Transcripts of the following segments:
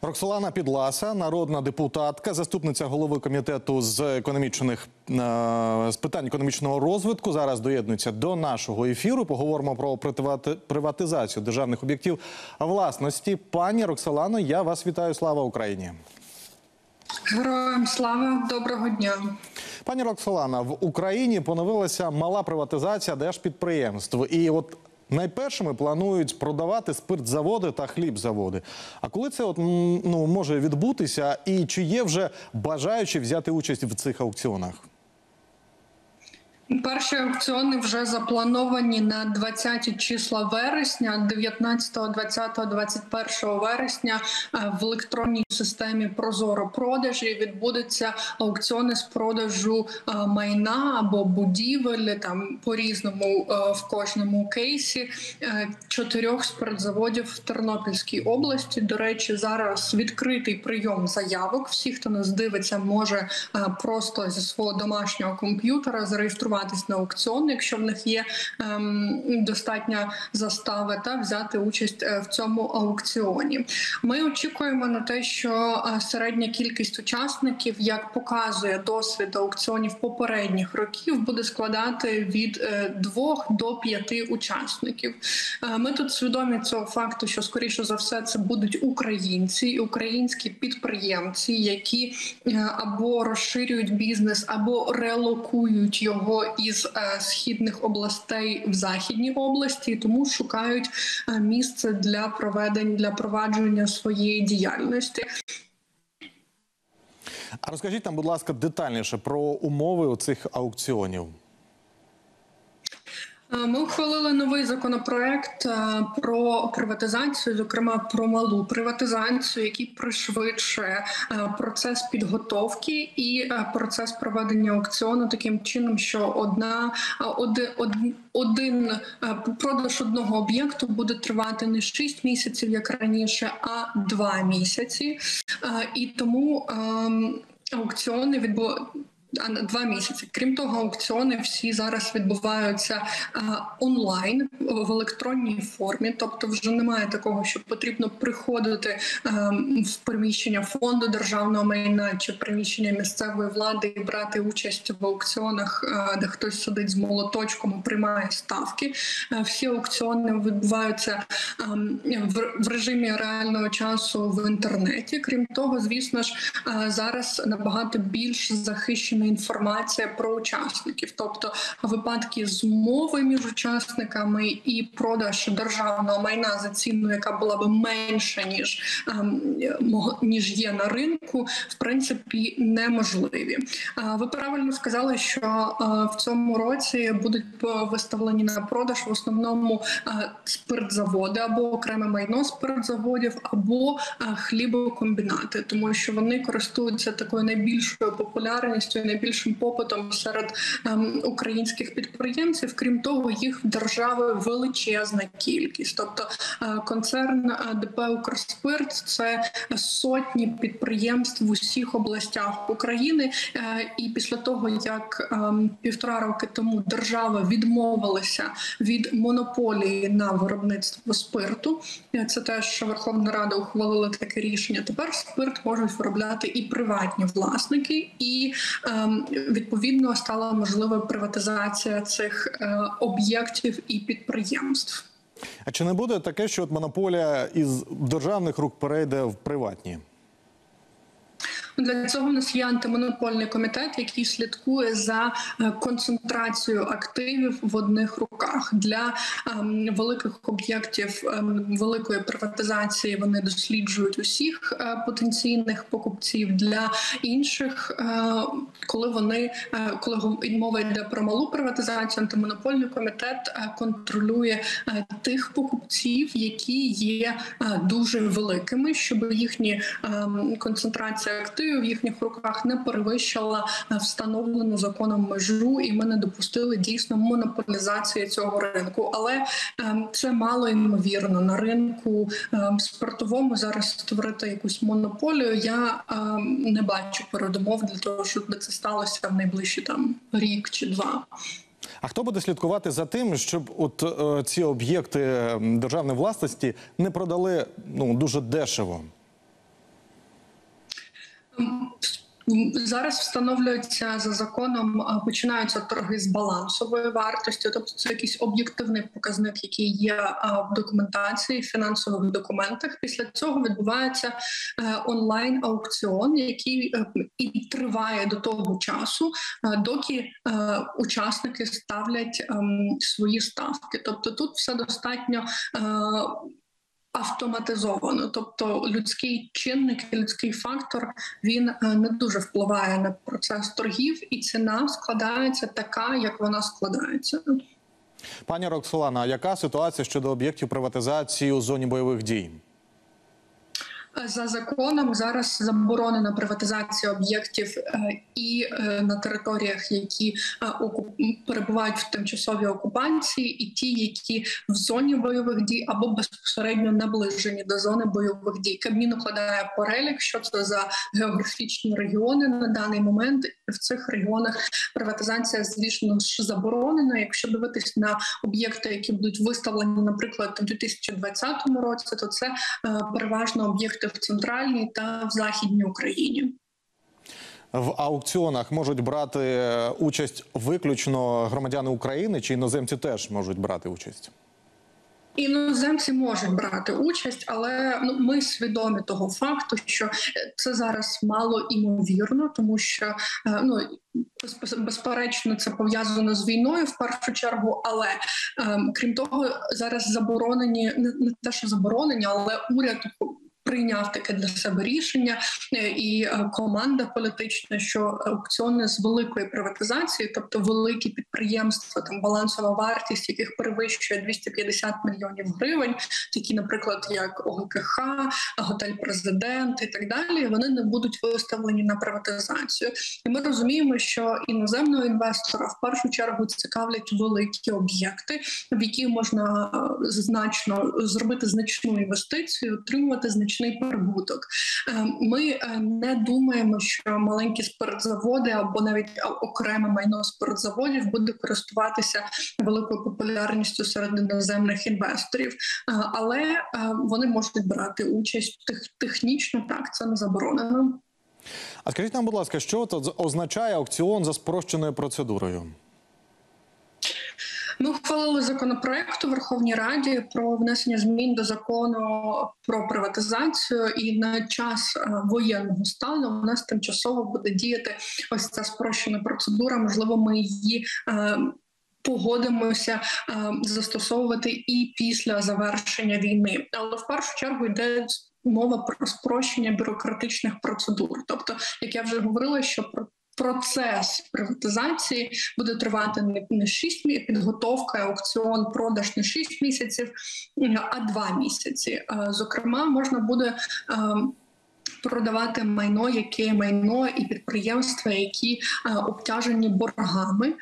Роксолана Підласа, народна депутатка, заступниця голови комітету з питань економічного розвитку, зараз доєднується до нашого ефіру. Поговоримо про приватизацію державних об'єктів власності. Пані Роксолано, я вас вітаю. Слава Україні! Героям слава! Доброго дня! Пані Роксолано, в Україні поновилася мала приватизація держпідприємств. І от найпершими планують продавати спиртзаводи та хлібзаводи. А коли це може відбутися і чи є вже бажаючі взяти участь в цих аукціонах? Перші аукціони вже заплановані на 20 числа вересня, 19, 20, 21 вересня в електронній системі «Прозоро-продажі» відбудуться аукціони з продажу майна або будівель, там по-різному в кожному кейсі, 4 спиртзаводів в Тернопільській області. До речі, зараз відкритий прийом заявок. Всі, хто нас дивиться, може просто зі свого домашнього комп'ютера зареєструватися на аукціон, якщо в них є достатня застава, та взяти участь в цьому аукціоні. Ми очікуємо на те, що середня кількість учасників, як показує досвід аукціонів попередніх років, буде складати від 2 до 5 учасників. Ми тут свідомі цього факту, що, скоріше за все, це будуть українці і українські підприємці, які або розширюють бізнес, або релокують його із східних областей в західні області, тому шукають місце для провадження своєї діяльності. А розкажіть нам, будь ласка, детальніше про умови цих аукціонів. Ми ухвалили новий законопроект про приватизацію, зокрема про малу приватизацію, який пришвидшує процес підготовки і процес проведення аукціону таким чином, що продаж одного об'єкту буде тривати не 6 місяців, як раніше, а 2 місяці. І тому аукціони 2 місяці. Крім того, аукціони всі зараз відбуваються онлайн, в електронній формі. Тобто вже немає такого, що потрібно приходити в приміщення фонду державного майна чи приміщення місцевої влади і брати участь в аукціонах, де хтось сидить з молоточком і приймає ставки. Всі аукціони відбуваються в режимі реального часу в інтернеті. Крім того, звісно ж, зараз набагато більш захищена інформація про учасників. Тобто випадки змови між учасниками і продаж державного майна за ціну, яка була би менша, ніж є на ринку, в принципі, неможливі. Ви правильно сказали, що в цьому році будуть виставлені на продаж в основному спиртзаводи або окреме майно спиртзаводів, або хлібокомбінати, тому що вони користуються такою найбільшою популярністю і найбільшим попитом серед українських підприємців. Крім того, їх в держави величезна кількість. Тобто концерн ДП «Укрспирт» – це сотні підприємств в усіх областях України. І після того, як 1,5 роки тому держава відмовилася від монополії на виробництво спирту, це теж, що Верховна Рада ухвалила таке рішення, тепер спирт можуть виробляти і приватні власники, і відповідно стала можлива приватизація цих об'єктів і підприємств. А чи не буде таке, що монополія із державних рук перейде в приватні? Для цього в нас є антимонопольний комітет, який слідкує за концентрацією активів в одних руках. Для великих об'єктів великої приватизації вони досліджують усіх потенційних покупців. Для інших, коли мова йде про малу приватизацію, антимонопольний комітет контролює тих покупців, які є дуже великими, щоб їхні концентрація активів в їхніх руках не перевищила встановлену законом межу, і ми не допустили дійсно монополізації цього ринку. Але це мало ймовірно. На ринку спиртовому зараз створити якусь монополію я не бачу передумов для того, щоб це сталося в найближчі рік чи 2. А хто буде слідкувати за тим, щоб ці об'єкти державної власності не продали дуже дешево? Зараз встановлюються за законом, починаються торги з балансової вартості, тобто це якийсь об'єктивний показник, який є в документації, в фінансових документах. Після цього відбувається онлайн-аукціон, який і триває до того часу, доки учасники ставлять свої ставки. Тобто тут все достатньо автоматизовано, тобто людський чинник, людський фактор, він не дуже впливає на процес торгів, і ціна складається така, як вона складається. Пані Роксолана, а яка ситуація щодо об'єктів приватизації у зоні бойових дій? За законом зараз заборонена приватизація об'єктів і на територіях, які перебувають в тимчасовій окупації, і ті, які в зоні бойових дій або безпосередньо наближені до зони бойових дій. Кабмін укладає перелік, що це за географічні регіони на даний момент. В цих регіонах приватизація, звісно ж, заборонена. Якщо дивитись на об'єкти, які будуть виставлені, наприклад, у 2020 році, то це переважно об'єкти в центральній та в західній Україні. В аукціонах можуть брати участь виключно громадяни України, чи іноземці теж можуть брати участь? Іноземці можуть брати участь, але ми свідомі того факту, що це зараз мало імовірно, тому що безперечно це пов'язано з війною в першу чергу. Але крім того, зараз заборонені, не те, що заборонені, але уряд прийняв таке для себе рішення, і команда політична, що аукціони з великої приватизації, тобто великі підприємства, там балансова вартість яких перевищує 250 мільйонів гривень, такі, наприклад, як ОГКХ, Готель Президент і так далі, вони не будуть виставлені на приватизацію. І ми розуміємо, що іноземного інвестора в першу чергу цікавлять великі об'єкти, в які можна зробити значну інвестицію, отримувати значний прибуток. Ми не думаємо, що маленькі спиртзаводи або навіть окреме майно спиртзаводів буде користуватися великою популярністю серед іноземних інвесторів. Але вони можуть брати участь технічно, так, це не заборонено. А скажіть нам, будь ласка, що означає аукціон за спрощеною процедурою? Ми ухвалили законопроект у Верховній Раді про внесення змін до закону про приватизацію, і на час воєнного стану у нас тимчасово буде діяти ось ця спрощена процедура. Можливо, ми її погодимося застосовувати і після завершення війни. Але в першу чергу йде мова про спрощення бюрократичних процедур. Тобто, як я вже говорила, що процес приватизації буде тривати не 6 місяців, підготовка, аукціон, продаж не 6 місяців, а 2 місяці. Зокрема, можна буде продавати майно і підприємства, які обтяжені боргами,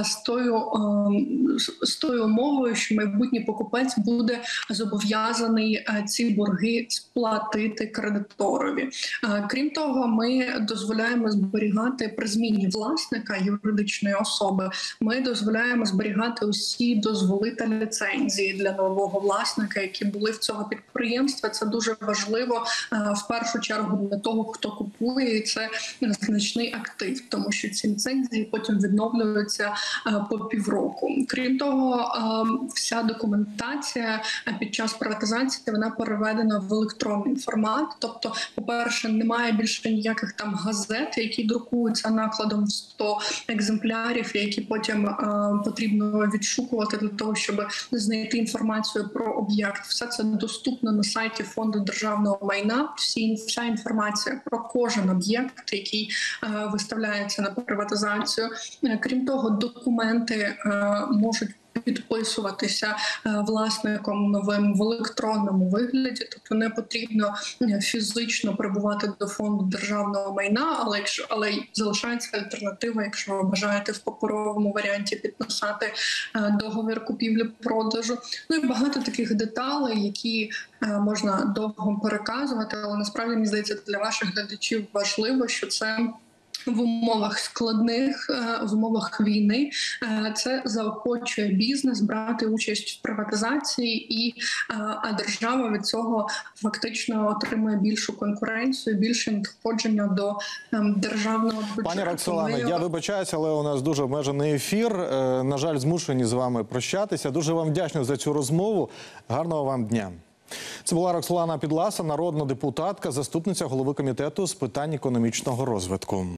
з тою умовою, що майбутній покупець буде зобов'язаний ці борги сплатити кредиторові. Крім того, ми дозволяємо зберігати при зміні власника юридичної особи, ми дозволяємо зберігати усі дозволи та ліцензії для нового власника, які були в цього підприємства. Це дуже важливо в першу чергу для того, хто купує, і це значний актив, тому що ці ліцензії потім відновлюються по півроку. Крім того, вся документація під час приватизації вона переведена в електронний формат. Тобто, по-перше, немає більше ніяких там газет, які друкуються накладом в 100 екземплярів, які потім потрібно відшукувати для того, щоб знайти інформацію про об'єкт. Все це доступно на сайті Фонду державного майна. Вся інформація про кожен об'єкт, який виставляється на приватизацію. Крім того, документи можуть підписуватися власником новим в електронному вигляді, тобто не потрібно фізично прибувати до фонду державного майна, але залишається альтернатива, якщо ви бажаєте в паперовому варіанті підписати договір купівлі-продажу. Ну і багато таких деталей, які можна довго переказувати, але насправді, мені здається, для ваших глядачів важливо, що це в умовах складних, в умовах війни, це заохочує бізнес брати участь в приватизації, а держава від цього фактично отримує більшу конкуренцію, більше надходження до державного бюджету. Пані Роксолано, я вибачаюся, але у нас дуже обмежений ефір. На жаль, змушені з вами прощатися. Дуже вам вдячний за цю розмову. Гарного вам дня. Це була Роксолана Підласа, народна депутатка, заступниця голови комітету з питань економічного розвитку.